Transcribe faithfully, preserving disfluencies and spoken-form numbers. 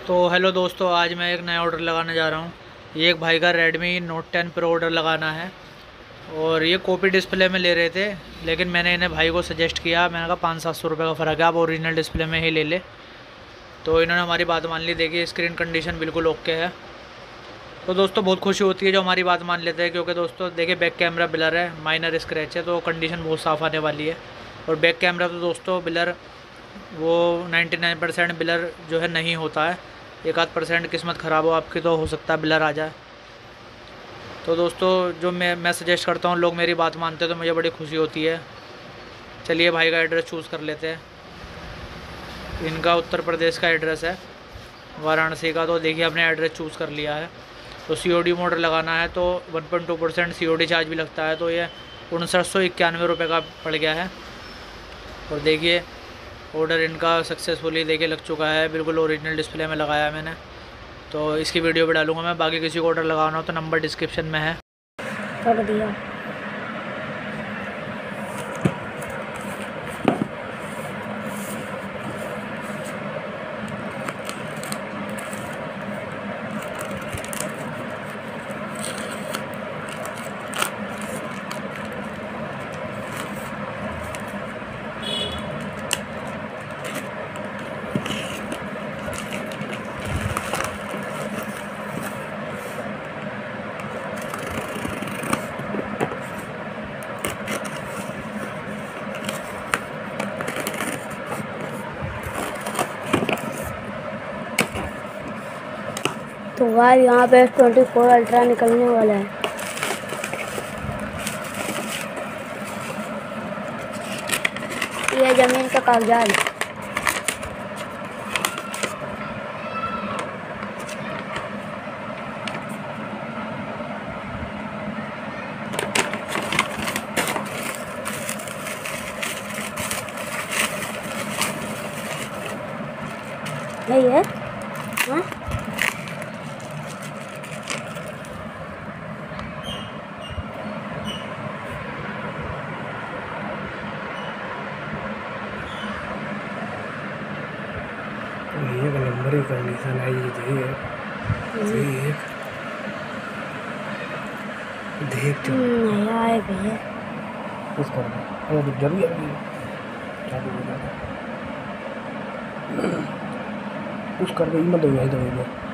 तो हेलो दोस्तों, आज मैं एक नया ऑर्डर लगाने जा रहा हूँ। ये एक भाई का Redmi note ten pro order लगाना है और ये कॉपी डिस्प्ले में ले रहे थे, लेकिन मैंने इन्हें भाई को सजेस्ट किया। मैंने कहा पाँच सात सौ रुपये का फ़र्क है, आप ओरिजिनल डिस्प्ले में ही ले ले। तो इन्होंने हमारी बात मान ली। देखिए स्क्रीन कंडीशन बिल्कुल ओके है। तो दोस्तों बहुत खुशी होती है जो हमारी बात मान लेते हैं, क्योंकि दोस्तों देखिए बैक कैमरा ब्लर है, माइनर स्क्रैच है, तो कंडीशन बहुत साफ़ आने वाली है। और बैक कैमरा तो दोस्तों ब्लर वो निन्यानवे परसेंट ब्लर जो है नहीं होता है, एक आध परसेंट किस्मत ख़राब हो आपकी तो हो सकता है ब्लर आ जाए। तो दोस्तों जो मैं मैं सजेस्ट करता हूँ, लोग मेरी बात मानते हैं तो मुझे बड़ी खुशी होती है। चलिए भाई का एड्रेस चूज़ कर लेते हैं। इनका उत्तर प्रदेश का एड्रेस है, वाराणसी का। तो देखिए अपने एड्रेस चूज़ कर लिया है। तो सी ओ डी मोड लगाना है तो one point two percent C O D charge भी लगता है, तो ये उनसठ सौ इक्यानवे रुपये का पड़ गया है। और देखिए ऑर्डर इनका सक्सेसफुली देखिए लग चुका है, बिल्कुल ओरिजिनल डिस्प्ले में लगाया है मैंने। तो इसकी वीडियो भी डालूंगा मैं। बाकी किसी को ऑर्डर लगाना हो तो नंबर डिस्क्रिप्शन में है। कर दिया। तो भाई यहाँ पे ट्वेंटी फोर अल्ट्रा निकलने वाला है। ये जमीन का कागजात है। यही है हाँ? एक नंबर ही कंडीशन है ये। देख देख देख नया है भैया। कुछ कर दो। अरे जल्दी जल्दी कुछ कर दो। मत दो यही दो।